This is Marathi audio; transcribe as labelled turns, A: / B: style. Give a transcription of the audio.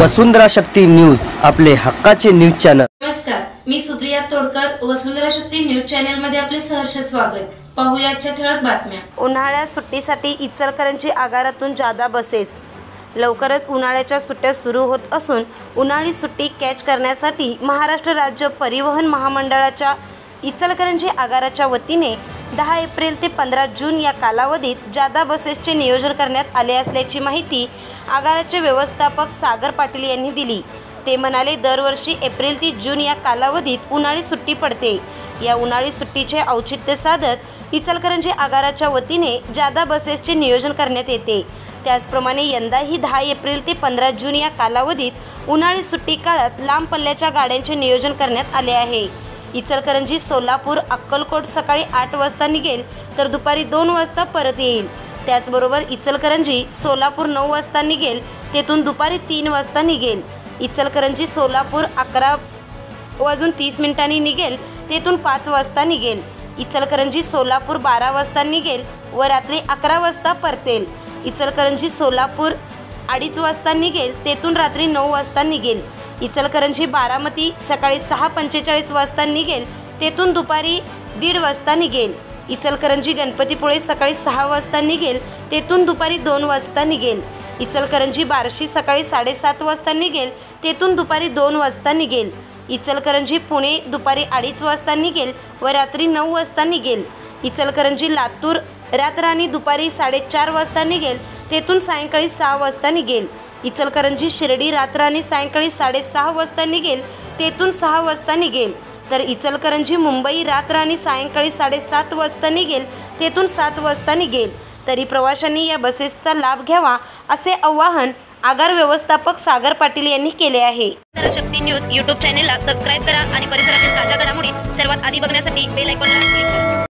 A: वसुंधरा शक्ती न्यूज, आपले हक्काचे न्यूज चॅनल।
B: नमस्कार, मी सुप्रिया तोडकर, वसुंधरा शक्ती न्यूज चॅनल मध्ये आपले सहर्ष स्वागत। पाहूया आजच्या ठळक बातम्या।
C: उन्हाळ्यात सुट्टीसाठी इचलकरंजी आगारातून जादा बसेस। लवकरच उन्हाळ्याच्या सुट्ट्या सुरू होत असून उन्हाळी सुट्टी कॅच करण्यासाठी महाराष्ट्र राज्य परिवहन महामंडळाच्या इचलकरंजी आगाराच्या वतीने 10 एप्रिल ते 15 जून या कालावधीत जादा बसेसचे नियोजन करण्यात आले असल्याची माहिती आगाराचे व्यवस्थापक सागर पाटील यांनी दिली। ते म्हणाले, दरवर्षी एप्रिल ते जून या कालावधीत उन्हाळी सुट्टी पडते। या उन्हाळी सुट्टीचे औचित्य साधत इचलकरंजी आगाराच्या वतीने जादा बसेसचे नियोजन करण्यात येते। त्याचप्रमाणे यंदाही 10 एप्रिल ते 15 जून या कालावधीत उन्हाळी सुट्टी काळात लांब पल्ल्याच्या गाड्यांचे नियोजन करण्यात आले आहे। इचलकरंजी सोलापूर अक्कलकोट सकाळी 8 वाजता निघेल तर दुपारी 2 वाजता परत येईल। त्याचबरोबर इचलकरंजी सोलापूर 9 वाजता निघेल, तेथून दुपारी 3 वाजता निघेल। इचलकरंजी सोलापूर 11:30 निघेल, तेथून 5 वाजता निघेल। इचलकरंजी सोलापूर 12 वाजता निघेल व रात्री 11 वाजता परतेल। इचलकरंजी सोलापूर 2:30 वाजता निघेल, तेथून रात्री 9 वाजता निघेल। इचलकरंजी बारामती सकाळी 6:45 वाजता निघेल, तेथून दुपारी 1:30 वाजता निघेल। इचलकरंजी गणपतीपुळे सकाळी 6 वाजता निघेल, तेथून दुपारी 2 वाजता निघेल। इचलकरंजी बार्शी सकाळी 7:30 वाजता निघेल, तेथून दुपारी 2 वाजता निघेल। इचलकरंजी पुणे दुपारी 2:30 वाजता निघेल व रात्री 9 वाजता निघेल। इचलकरंजी लातूर रातराणी दुपारी 4:30 वाजता निघेल, तेथून सायंकाळी 6 वाजता निघेल। इचलकरंजी शिर्डी रातराणी सायंकाळी 6:30 वाजता निघेल, तेथून 6 वाजता निघेल। तर इचलकरंजी मुंबई रातराणी सायंकाळी 7:30 वाजता निघेल, तेथून 7 वाजता निघेल। तरी प्रवाशांनी या बसेसचा लाभ घ्यावा असे आवाहन आगार व्यवस्थापक सागर पाटील यांनी केले आहे।
D: शक्ती न्यूज यूट्यूब चॅनेलला सबस्क्राइब करा आणि परिसरातील ताज्या घडामोडी सर्वात आधी बघण्यासाठी बेल आयकॉनला क्लिक करा।